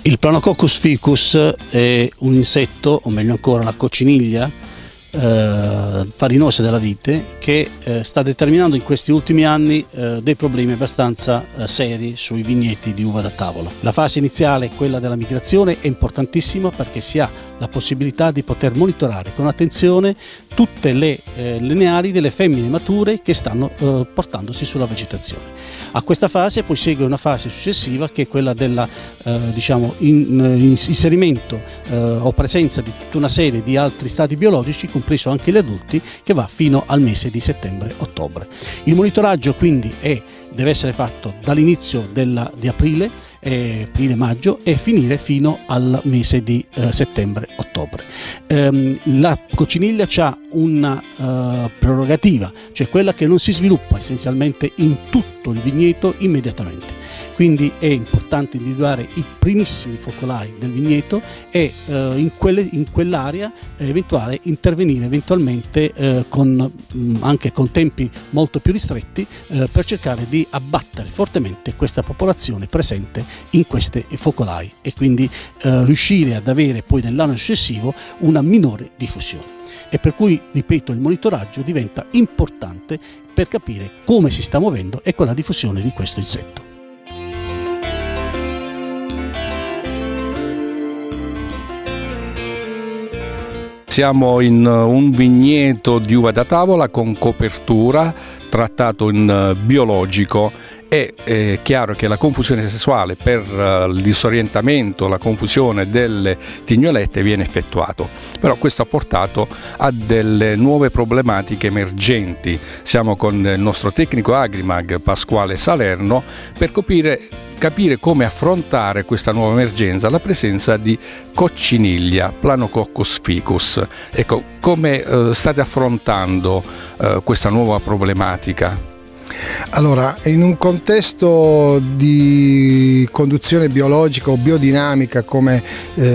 Il Planococcus ficus è un insetto, o meglio ancora la cocciniglia farinosa della vite, che sta determinando in questi ultimi anni dei problemi abbastanza seri sui vigneti di uva da tavola. La fase iniziale, quella della migrazione, è importantissima perché si ha la possibilità di poter monitorare con attenzione tutte le neari delle femmine mature che stanno portandosi sulla vegetazione. A questa fase poi segue una fase successiva, che è quella della inserimento o presenza di tutta una serie di altri stati biologici, compreso anche gli adulti, che va fino al mese di settembre-ottobre. Il monitoraggio quindi deve essere fatto dall'inizio di aprile-maggio e finire fino al mese di settembre-ottobre. La cocciniglia ha una prerogativa, cioè quella che non si sviluppa essenzialmente in tutto il vigneto immediatamente. Quindi è importante individuare i primissimi focolai del vigneto e in quell'area intervenire eventualmente anche con tempi molto più ristretti per cercare di abbattere fortemente questa popolazione presente in questi focolai e quindi riuscire ad avere poi nell'anno successivo una minore diffusione. E per cui, ripeto, il monitoraggio diventa importante per capire come si sta muovendo e con la diffusione di questo insetto. Siamo in un vigneto di uva da tavola con copertura, trattato in biologico. È chiaro che la confusione sessuale per il disorientamento, la confusione delle tignolette viene effettuato, però questo ha portato a delle nuove problematiche emergenti. Siamo con il nostro tecnico Agrimag Pasquale Salerno per capire come affrontare questa nuova emergenza, la presenza di cocciniglia, Planococcus ficus. Ecco, come state affrontando questa nuova problematica? Allora, in un contesto di conduzione biologica o biodinamica, come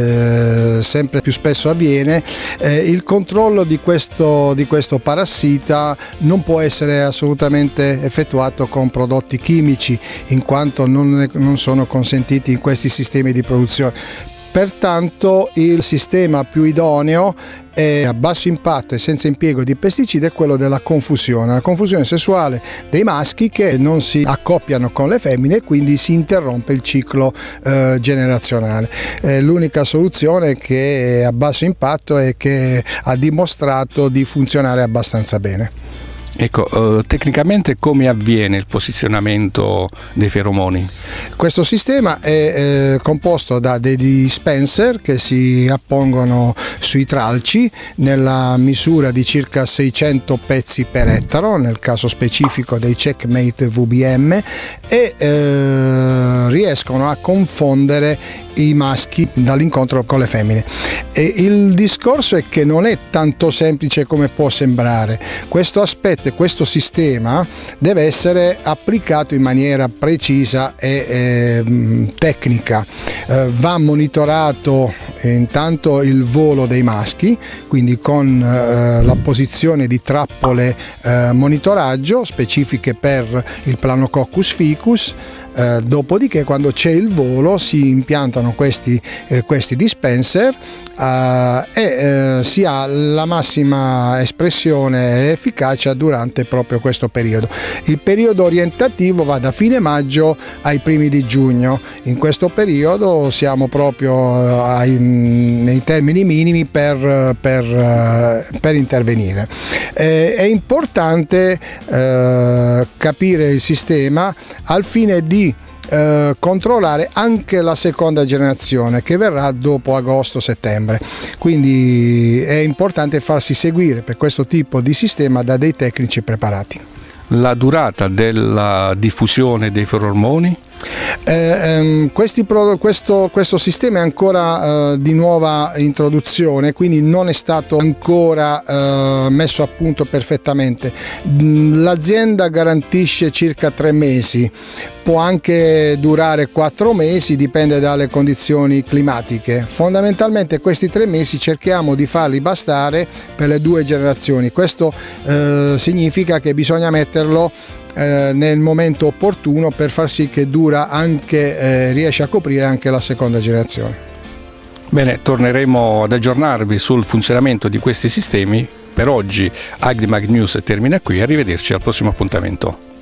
sempre più spesso avviene, il controllo di questo parassita non può essere assolutamente effettuato con prodotti chimici, in quanto non sono consentiti in questi sistemi di produzione. Pertanto il sistema più idoneo è a basso impatto e senza impiego di pesticidi è quello della confusione, la confusione sessuale dei maschi che non si accoppiano con le femmine e quindi si interrompe il ciclo generazionale. L'unica soluzione che è a basso impatto e che ha dimostrato di funzionare abbastanza bene. Ecco, tecnicamente come avviene il posizionamento dei feromoni? Questo sistema è composto da dei dispenser che si appongono sui tralci nella misura di circa 600 pezzi per ettaro, nel caso specifico dei Checkmate VBM, e riescono a confondere i maschi dall'incontro con le femmine. E il discorso è che non è tanto semplice come può sembrare. Questo aspetto e questo sistema deve essere applicato in maniera precisa e tecnica. Va monitorato intanto il volo dei maschi, quindi con la posizione di trappole monitoraggio specifiche per il Planococcus ficus. Dopodiché, quando c'è il volo, si impiantano questi dispenser e si ha la massima espressione e efficacia durante proprio questo periodo. Il periodo orientativo va da fine maggio ai primi di giugno. In questo periodo siamo proprio nei termini minimi per intervenire. È importante capire il sistema al fine di controllare anche la seconda generazione che verrà dopo agosto-settembre, quindi è importante farsi seguire per questo tipo di sistema da dei tecnici preparati. La durata della diffusione dei feromoni? Questo sistema è ancora di nuova introduzione, quindi non è stato ancora messo a punto perfettamente. L'azienda garantisce circa 3 mesi, può anche durare 4 mesi, dipende dalle condizioni climatiche. Fondamentalmente questi 3 mesi cerchiamo di farli bastare per le 2 generazioni. Questo significa che bisogna metterlo nel momento opportuno per far sì che dura anche, riesce a coprire anche la seconda generazione. Bene, torneremo ad aggiornarvi sul funzionamento di questi sistemi. Per oggi Agrimag News termina qui, arrivederci al prossimo appuntamento.